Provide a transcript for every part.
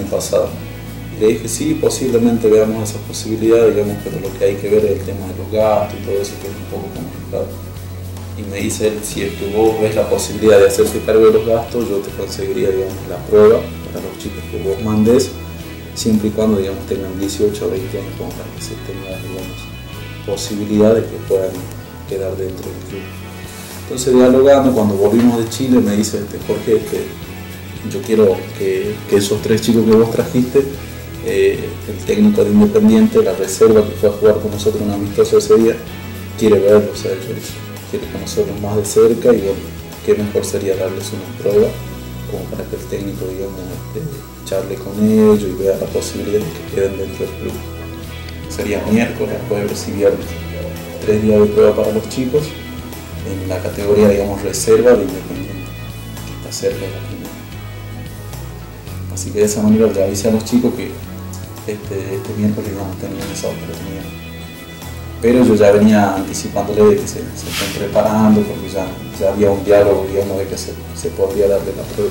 año pasado. Y le dije, sí, posiblemente veamos esa posibilidad, digamos, pero lo que hay que ver es el tema de los gastos y todo eso, que es un poco complicado. Y me dice él, si es que vos ves la posibilidad de hacerse cargo de los gastos, yo te conseguiría, digamos, la prueba para los chicos que vos mandes, siempre y cuando, digamos, tengan 18 o 20 años, como para que se tenga, digamos, posibilidad de que puedan quedar dentro del club. Entonces, dialogando, cuando volvimos de Chile, me dice, Jorge, yo quiero que esos 3 chicos que vos trajiste, el técnico de Independiente, la reserva que fue a jugar con nosotros un amistoso ese día, quiere verlos a ellos, quiere conocerlos más de cerca, y bueno, qué mejor sería darles una prueba como para que el técnico, digamos, charle con ellos y vea la posibilidad de que queden dentro del club. Sería miércoles, jueves y viernes, 3 días de prueba para los chicos en la categoría, digamos, reserva de Independiente, que está cerca de la primera. Así que de esa manera le avisé a los chicos que este miércoles íbamos a tener esa oportunidad. Pero yo ya venía anticipándole de que se estén preparando, porque ya había un diálogo, digamos, de que se podría darle la prueba.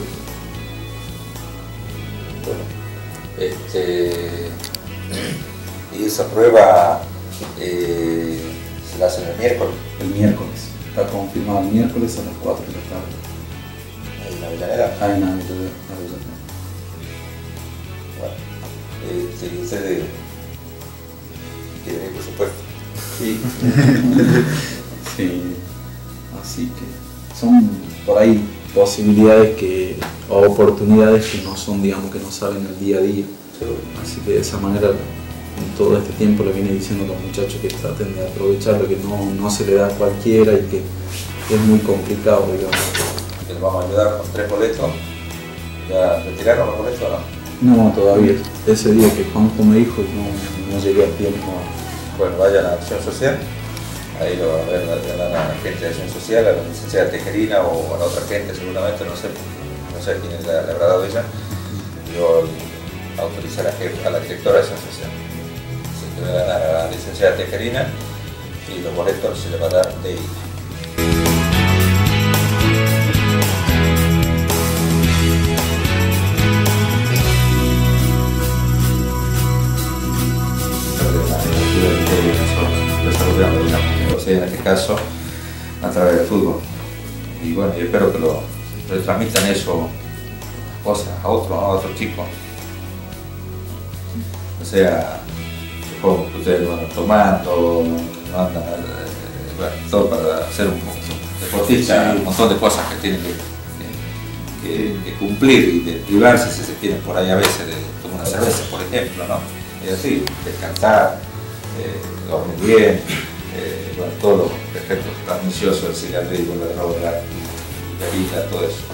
Bueno, y esa prueba se la hacen el miércoles. El miércoles, está confirmado el miércoles a las 4 de la tarde. Ahí en Avellaneda. Ahí en Avellaneda. Bueno, ustedes quieren ir, por supuesto. Sí. Sí, así que son por ahí posibilidades o oportunidades que no son, digamos, que no salen el día a día. Así que de esa manera, en todo este tiempo le vine diciendo a los muchachos que traten de aprovechar lo que no se le da a cualquiera y que es muy complicado, digamos. Les vamos a ayudar con 3 boletos. ¿Ya retiraron los boletos o no? No, todavía. Ese día que Juanjo me dijo, no llegué a tiempo. Bueno, vayan a la Acción Social, ahí lo van a ver a la gente de Acción Social, a la licenciada Tejerina o a la otra gente seguramente, no sé quién le habrá dado ella. Yo autorizar a la directora de Acción Social. Se le va a dar a la licenciada Tejerina y los boletos se le va a dar de ella. Desarrollando, digamos, en este caso a través del fútbol, y bueno, yo espero que lo transmitan eso cosas a otros chicos, o sea, supongo que ustedes lo andan tomando, andan, bueno, todo para ser un deportista, sí. Un montón de cosas que tienen que cumplir y de privarse si se quieren por ahí a veces de tomar una cerveza, por ejemplo, ¿no? Es así, descansar, dormir bien, bueno, todos los efectos perniciosos del cigarrillo, la droga, la bebida, todo eso.